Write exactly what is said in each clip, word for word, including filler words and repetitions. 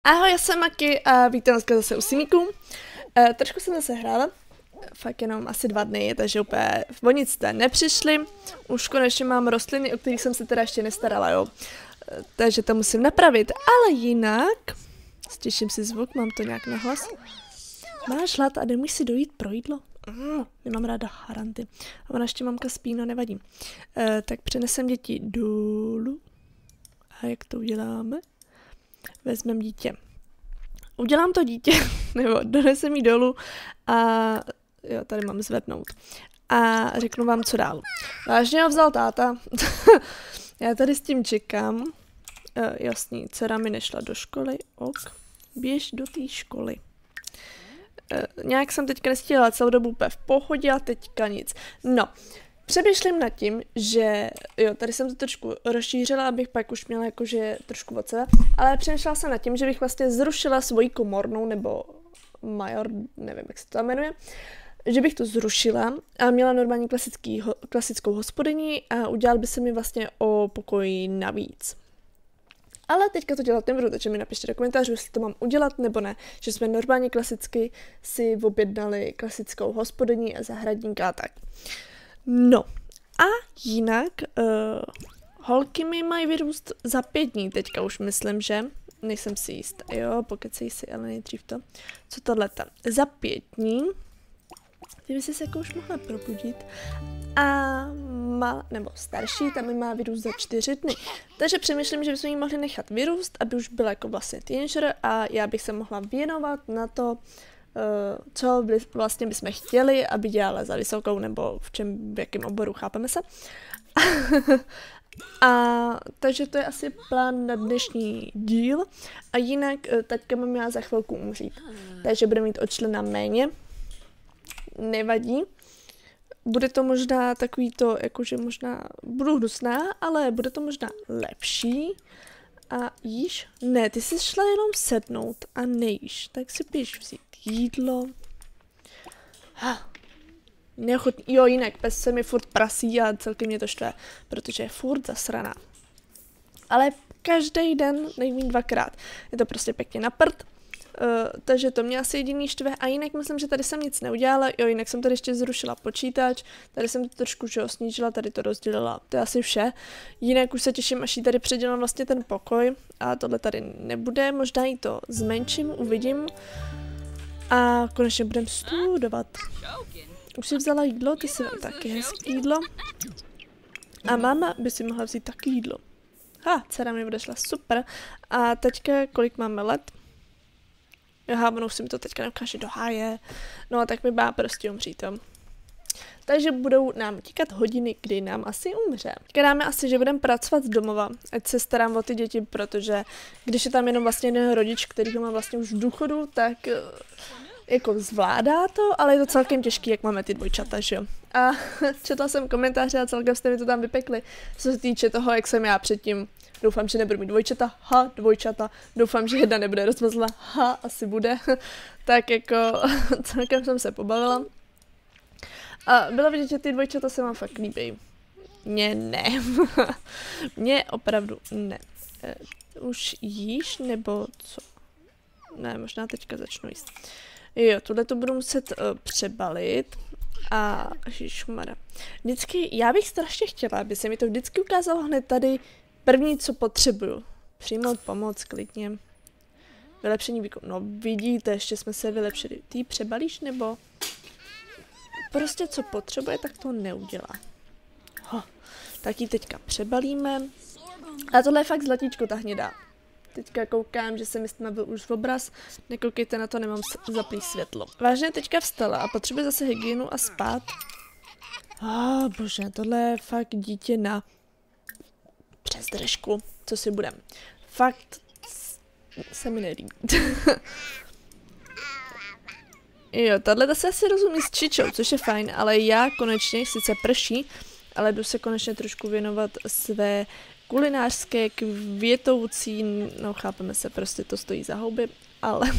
Ahoj, já jsem Maki a vítám dneska zase u Simíku. E, trošku jsem zase hrála, fakt jenom asi dva dny, takže úplně o nic jste nepřišli. Už konečně mám rostliny, o kterých jsem se teda ještě nestarala, jo. E, takže to musím napravit, ale jinak... Stěším si zvuk, mám to nějak nahlas. Máš hlad a nemůžeš si dojít pro jídlo? Mm, nemám ráda haranty. A ona ještě mamka spí, no nevadí. E, tak přenesem děti dolů. A jak to uděláme? Vezmeme dítě. Udělám to dítě, nebo donesem jí dolů a jo, tady mám zvednout. A řeknu vám, co dál. Vážně ho vzal táta. Já tady s tím čekám. E, jasný, dcera mi nešla do školy. Ok. Běž do té školy. E, nějak jsem teďka nestíhala celou dobu úplně v pohodě a teďka nic. No. Přemýšlím nad tím, že jo, tady jsem to trošku rozšířila, abych pak už měla jakože trošku od sebe, ale přemýšlela jsem nad tím, že bych vlastně zrušila svoji komornou, nebo major, nevím, jak se to jmenuje, že bych to zrušila a měla normálně klasický, klasickou hospodyni a udělal by se mi vlastně o pokoji navíc. Ale teďka to dělat nebudu, takže mi napište do komentářů, jestli to mám udělat nebo ne, že jsme normálně klasicky si objednali klasickou hospodyni a zahradníka a tak. No a jinak uh, holky mi mají vyrůst za pět dní, teďka už myslím, že nejsem si jistá, jo, pokecej si, ale nejdřív to. Co tohleta? Za pět dní, ty by si se jako už mohla probudit a má, nebo starší, tam mi má vyrůst za čtyři dny. Takže přemýšlím, že bychom ji mohli nechat vyrůst, aby už byla jako vlastně teenager a já bych se mohla věnovat na to, co by, vlastně bychom chtěli, aby dělala za vysokou, nebo v čem, v jakém oboru, chápeme se. A takže to je asi plán na dnešní díl. A jinak taťka mám měla za chvilku umřít. Takže bude mít o člena méně. Nevadí. Bude to možná takový to, jakože možná budu hnusná, ale bude to možná lepší. A jíš? Ne, ty jsi šla jenom sednout a nejíš. Tak si běž vzít jídlo. Ha. Neochotný. Jo, jinak pes se mi furt prasí a celkem mě to štve, protože je furt zasraná. Ale každý den nejmíň dvakrát. Je to prostě pěkně na prd. Uh, takže to mě asi jediný štve a jinak myslím, že tady jsem nic neudělala, jo, jinak jsem tady ještě zrušila počítač, tady jsem to trošku, že ho snížila, tady to rozdělila, to je asi vše. Jinak už se těším, až jí tady předělám vlastně ten pokoj a tohle tady nebude, možná jí to zmenším, uvidím a konečně budem studovat. Už si vzala jídlo, ty si vám taky hezký jídlo a máma by si mohla vzít taky jídlo. Ha, dcera mi odešla, super. A teďka kolik máme let? Aha, ono si mi to teďka neukáže do háje. No a tak mi má prostě umřít, jo. Takže budou nám tíkat hodiny, kdy nám asi umře. Dáme asi, že budeme pracovat z domova, ať se starám o ty děti, protože když je tam jenom vlastně jeden rodič, který ho má vlastně už v důchodu, tak jako zvládá to, ale je to celkem těžký, jak máme ty dvojčata, že jo. A četla jsem komentáře a celkem jste mi to tam vypekli, co se týče toho, jak jsem já předtím. Doufám, že nebudu mít dvojčata, ha, dvojčata, doufám, že jedna nebude rozmazlá, ha, asi bude. Tak jako celkem jsem se pobavila. A bylo vidět, že ty dvojčata se vám fakt líbí. Mně ne. Mně opravdu ne. E, už jíš, nebo co? Ne, možná teďka začnu jíst. Jo, tuhle to budu muset uh, přebalit. A ježišmarja. Vždycky, já bych strašně chtěla, aby se mi to vždycky ukázalo hned tady. První, co potřebuju. Přijmout pomoc, klidně. Vylepšení výkonu. No vidíte, ještě jsme se vylepšili. Ty přebalíš, nebo? Prostě co potřebuje, tak to neudělá. Ho. Tak ji teďka přebalíme. A tohle je fakt zlatíčko, ta hnědá. Teďka koukám, že se mi stmavil už v obraz. Nekoukejte na to, nemám zaplý světlo. Vážně teďka vstala a potřebuje zase hygienu a spát. Ah, oh, bože, tohle je fakt dítě na... přes držku, co si budem. Fakt se mi nelíbí. Jo, tahle se asi rozumí s Čičou, což je fajn, ale já konečně, sice prší, ale jdu se konečně trošku věnovat své kulinářské květoucí, no chápeme se, prostě to stojí za houby, ale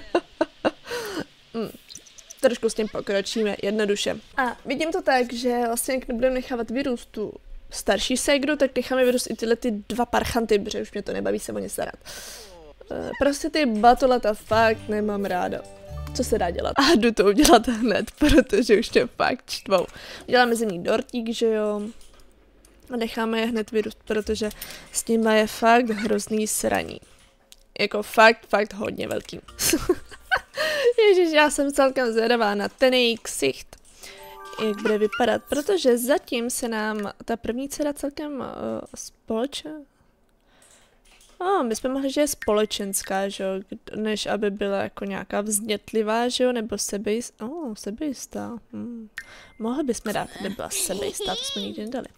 mm, trošku s tím pokročíme jednoduše. A vidím to tak, že vlastně jak nebudeme nechávat vyrůst tu starší ségru, tak necháme vyrůst i tyhle ty dva parchanty, protože už mě to nebaví se o ně starat. Prostě ty batolata fakt nemám ráda. Co se dá dělat? A jdu to udělat hned, protože už mě fakt čtvou. Uděláme zimní dortík, že jo. A necháme je hned vyrůst, protože s nimi je fakt hrozný sraní. Jako fakt, fakt hodně velký. Ježiš, já jsem celkem zvědavá na ten její ksicht. Jak bude vypadat, protože zatím se nám ta první dcera celkem uh, společná. Oh, my jsme mohli, že je společenská, že jo, než aby byla jako nějaká vznětlivá, že jo, nebo sebejistá. Oh, sebejistá. Hmm. Mohli bychom dát, aby byla sebejistá, to jsme nikdy nedali.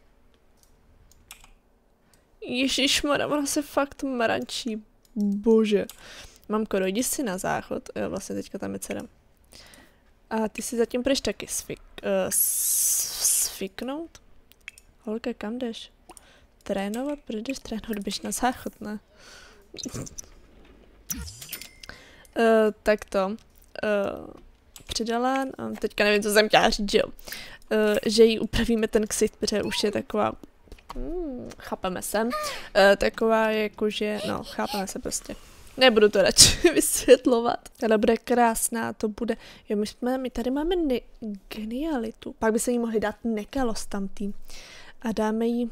Ježišmarja, ona se fakt mračí. Bože. Mamko, dojdi si na záchod. Jo, vlastně teďka tam je dcera. A ty si zatím půjdeš taky sfik, uh, sfiknout? Holka, kam jdeš? Trénovat? Proč jdeš trénovat? Běž na záchod, ne? uh, tak to. Uh, přidala, um, teďka nevím, co jsem chtěla říct, že jo. Uh, že jí upravíme ten ksicht, protože už je taková, hmm, chápeme se, uh, taková jakože, no, chápeme se prostě. Nebudu to radši vysvětlovat. Tohle bude krásná, to bude, jo, my, jsme, my tady máme ne- genialitu. Pak by se jí mohli dát nekalost tamtý. A dáme jí,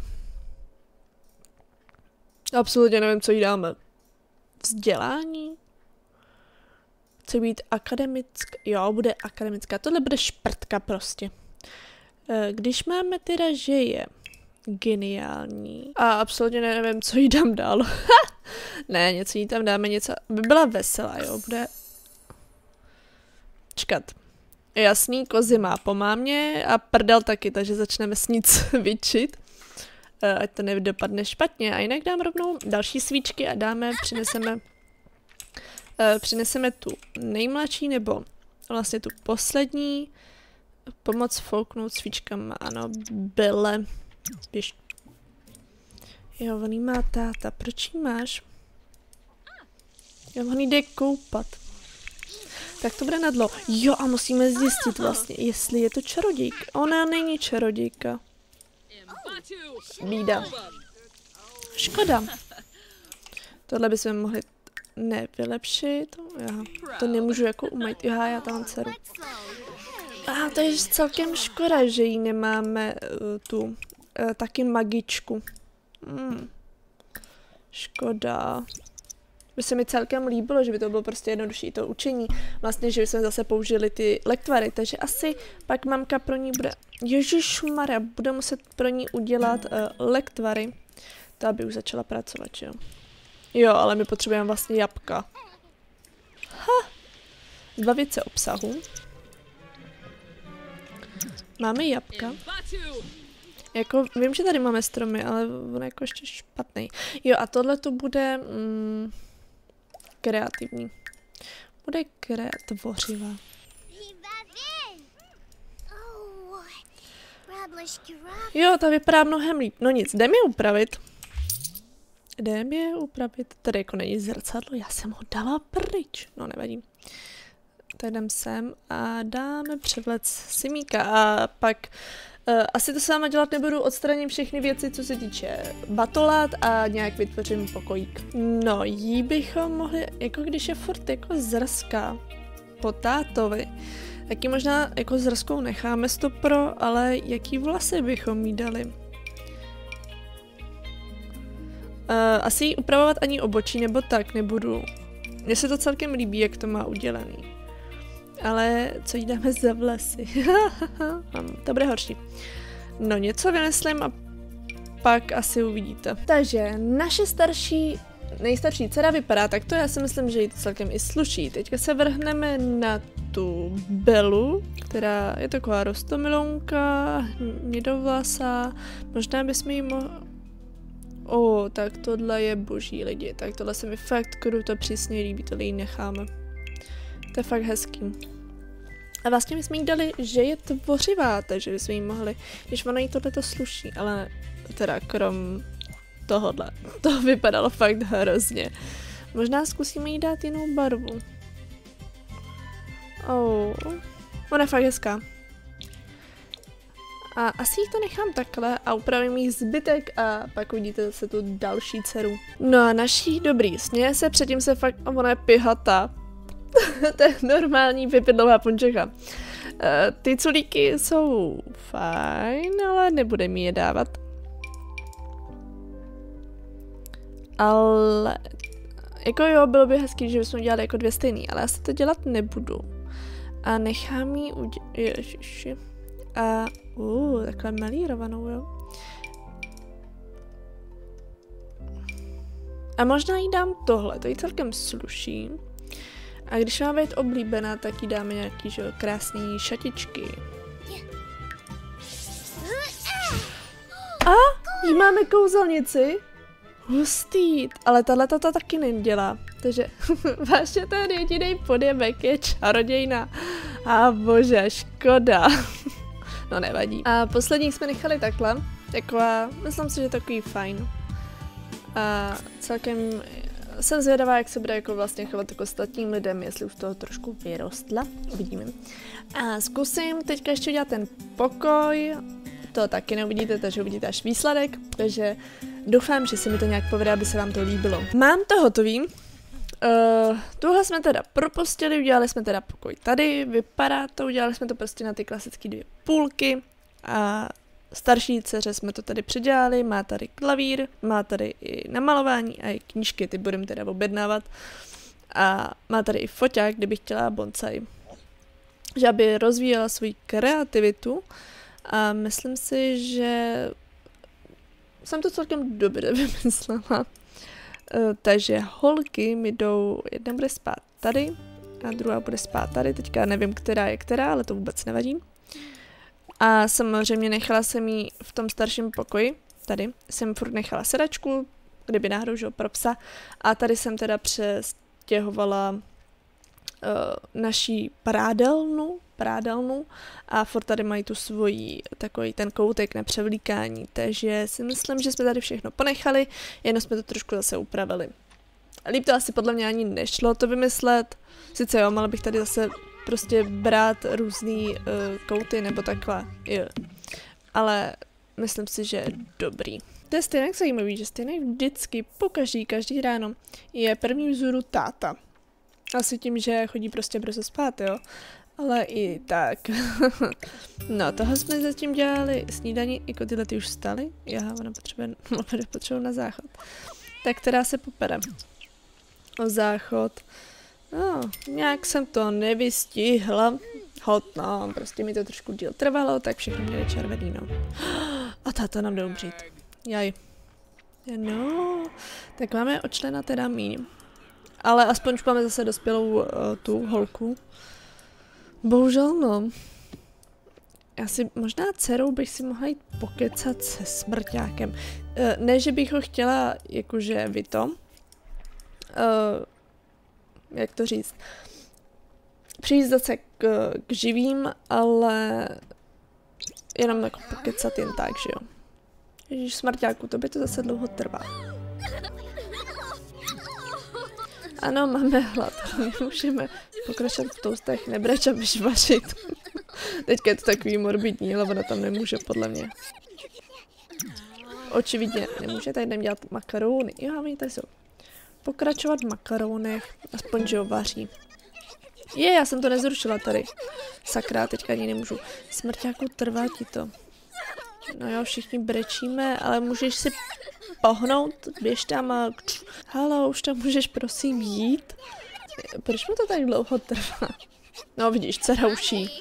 absolutně nevím, co jí dáme. Vzdělání? Chce být akademická, jo, bude akademická, tohle bude šprtka prostě. Když máme teda, že je geniální a absolutně nevím, co jí dám dál. Ne, něco jí tam dáme, něco, by byla veselá, jo, bude... Čkat. Jasný, kozy má po mámě a prdel taky, takže začneme s ní cvičit. Ať to nedopadne špatně. A jinak dám rovnou další svíčky a dáme, přineseme... Přineseme tu nejmladší, nebo vlastně tu poslední. Pomoc fouknout svíčkama, ano, byle. Běž. Jo, on jí má táta. Proč jí máš? Jo, on jde koupat. Tak to bude na dlouho. Jo, a musíme zjistit vlastně, jestli je to čarodějka. Ona není čarodějka. Bída. Škoda. Tohle bychom mohli nevylepšit. Já to nemůžu jako umýt. Jo, já tam mám dceru. A to je celkem škoda, že jí nemáme uh, tu uh, taky magičku. Hmm. Škoda. By se mi celkem líbilo, že by to bylo prostě jednodušší to učení. Vlastně, že bychom zase použili ty lektvary, takže asi pak mamka pro ní bude... Ježišmarja, bude muset pro ní udělat uh, lektvary. To aby už začala pracovat, jo. Jo, ale my potřebujeme vlastně jabka. Ha! Zbavit se obsahu. Máme jabka. Jako, vím, že tady máme stromy, ale on je jako ještě špatný. Jo, a tohle to bude mm, kreativní. Bude kreatvořivá. Jo, ta vypadá mnohem líp. No nic, jdem je upravit. Jdem je upravit. Tady jako není zrcadlo, já jsem ho dala pryč. No, nevadí. Tak jdem sem a dáme převlec Simíka a pak uh, asi to sama dělat nebudu, odstraním všechny věci, co se týče batolát a nějak vytvořím pokojík. No, jí bychom mohli, jako když je furt jako zrská po tátovi, tak ji možná jako zrskou necháme stopro, ale jaký vlasy bychom jí dali? Uh, asi jí upravovat ani obočí, nebo tak nebudu. Mně se to celkem líbí, jak to má udělaný. Ale co jí dáme za vlasy? To bude horší. No něco vymyslím a pak asi uvidíte. Takže naše starší, nejstarší dcera vypadá takto, já si myslím, že jí to celkem i sluší. Teďka se vrhneme na tu Belu, která je taková roztomilonka, hnědovlasá, možná bychom jí mohli... O, tak tohle je boží lidi, tak tohle se mi fakt kruto přísně líbí, tohle jí necháme. To je fakt hezký. A vlastně my jsme jí dali, že je tvořivá, takže bychom jí mohli, když ono jí tohleto sluší, ale teda krom tohodle, to vypadalo fakt hrozně. Možná zkusíme jí dát jinou barvu. Oh, ona je fakt hezká. A asi jich to nechám takhle a upravím jich zbytek a pak uvidíte zase tu další dceru. No a naší dobrý, směje se, předtím se fakt, ona je pihatá. To je normální pěpidlová punčecha. Uh, ty culíky jsou fajn, ale nebudeme je dávat. Ale jako jo, bylo by hezký, že bychom dělali jako dvě stejný, ale já se to dělat nebudu. A nechám jí udělat, ježiši. A uh, takhle malírovanou, jo. A možná jí dám tohle, to jí celkem sluší. A když má být oblíbená, tak jí dáme nějaký, že, krásný šatičky. A jí máme kouzelnici. Hustý, ale tahle to taky nedělá. Takže vážně ten jediný podjebek je čarodějna. A bože, škoda. No nevadí. A poslední jsme nechali takhle. Taková, myslím si, že takový fajn. A celkem jsem zvědavá, jak se bude jako vlastně chovat jako ostatním lidem, jestli už toho trošku vyrostla. Uvidíme. A zkusím teďka ještě udělat ten pokoj. To taky neuvidíte, takže uvidíte až výsledek. Takže doufám, že se mi to nějak povede, aby se vám to líbilo. Mám to hotový. Uh, tuhle jsme teda propustili, udělali jsme teda pokoj tady, vypadá to, udělali jsme to prostě na ty klasické dvě půlky a starší dceře jsme to tady předělali, má tady klavír, má tady i namalování a i knížky, ty budeme teda objednávat a má tady i foťák, kdyby chtěla bonsai, že aby rozvíjela svou kreativitu a myslím si, že jsem to celkem dobře vymyslela. Uh, takže holky mi jdou, jedna bude spát tady a druhá bude spát tady, teďka nevím, která je která, ale to vůbec nevadí. A samozřejmě nechala jsem jí v tom starším pokoji, tady jsem furt nechala sedačku, kdyby náhodou, že pro psa, a tady jsem teda přestěhovala uh, naší prádelnu, prádelnu a furt tady mají tu svoji takový ten koutek na převlíkání, takže si myslím, že jsme tady všechno ponechali, jenom jsme to trošku zase upravili. Líp to asi podle mě ani nešlo to vymyslet, sice jo, mala bych tady zase prostě brát různý uh, kouty nebo takhle, jo. Ale myslím si, že je dobrý. To je stejně zajímavý, že stejně vždycky, pokaždý, každý ráno je první vzoru táta. Asi tím, že chodí prostě brzo spát, jo. Ale i tak. No, toho jsme zatím dělali snídaní, jako tyhle ty už vstaly. Já, ona potřebuje, potřebuje na záchod. Tak která se popere o záchod. No, nějak jsem to nevystihla. Hot, no, prostě mi to trošku díl trvalo, tak všechno měli červený, no. A táta nám jde umřít. Jaj. No, tak máme od člena teda míň. Ale aspoň už máme zase dospělou uh, tu holku. Bohužel no. Já si možná dcerou bych si mohla jít pokecat se smrťákem. Uh, ne, že bych ho chtěla jakože vy to. Uh, jak to říct? Přijít zase k, k živým, ale jenom jako pokecat jen tak, že jo. Ježíš, smrťáku, to by to zase dlouho trvá. Ano, máme hlad, můžeme pokračovat v toustech, nebreč a vyžvařit. Teďka je to takový morbidní, ale ona tam nemůže, podle mě. Očividně nemůže, tady jdem dělat makarony. Jo, oni tady jsou. Pokračovat v makaronech, aspoň, že ho vaří. Je, já jsem to nezrušila tady. Sakra, teďka ani nemůžu. Smrťáku, trvá ti to. No jo, všichni brečíme, ale můžeš si pohnout, běž tam a... Halo, už tam můžeš prosím jít? Proč mi to tak dlouho trvá? No vidíš, dcera uší.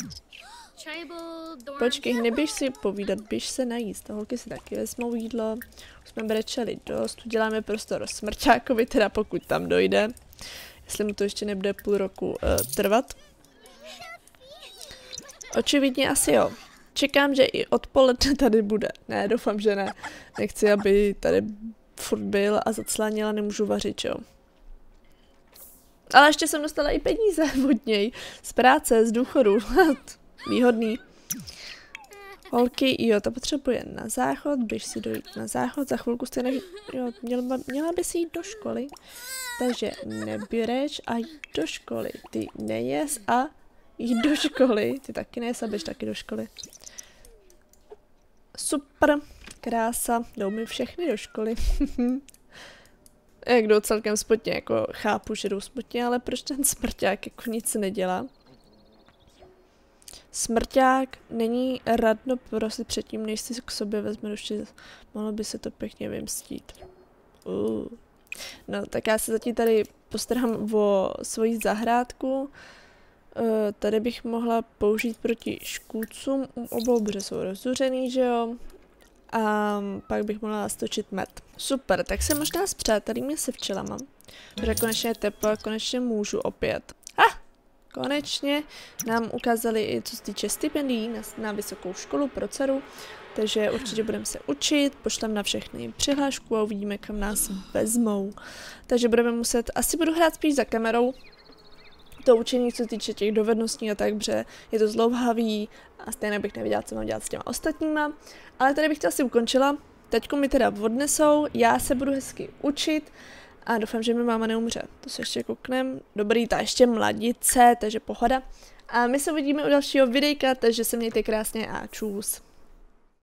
Počkej, neběž si povídat, běž se najíst. Holky si taky vezmou jídlo. Už jsme brečeli dost, uděláme prostor smrťákovi, teda pokud tam dojde. Jestli mu to ještě nebude půl roku uh, trvat. Očividně asi jo. Čekám, že i odpoledne tady bude. Ne, doufám, že ne. Nechci, aby tady furt byl a zaclánila, nemůžu vařit, jo. Ale ještě jsem dostala i peníze od něj. Z práce, z důchodu. Výhodný. Holky, jo, to potřebuje na záchod, běž si dojít na záchod, za chvilku jste ne... Jo, měla, měla by si jít do školy. Takže neběreč a jít do školy. Ty nejes a jít do školy. Ty taky nejes a běž taky do školy. Super, krása, jdou mi všechny do školy. Jak jdou celkem smutně, jako chápu, že jdou smutně, ale proč ten smrťák jako nic nedělá? Smrťák není radno prosit předtím, než si k sobě vezme duši, mohlo by se to pěkně vymstít. Uh. No, tak já se zatím tady postarám o svoji zahrádku. Uh, tady bych mohla použít proti škůdcům obou, protože jsou rozzuřený, že jo? A pak bych mohla stočit med. Super, tak se možná zpřátelíme se včelama. Protože konečně je teplo a konečně můžu opět. Ha! Konečně nám ukázali i co se týče stipendií na, na vysokou školu pro dceru. Takže určitě budeme se učit, pošlem na všechny přihlášku a uvidíme, kam nás vezmou. Takže budeme muset, asi budu hrát spíš za kamerou, to učení, co se týče těch dovedností a tak, protože je to zlouhavý a stejně bych nevěděla, co mám dělat s těma ostatníma. Ale tady bych to asi ukončila. Teďko mi teda odnesou, já se budu hezky učit a doufám, že mi máma neumře. To se ještě kouknem. Dobrý, ta ještě mladice, takže pohoda. A my se uvidíme u dalšího videjka, takže se mějte krásně a čus.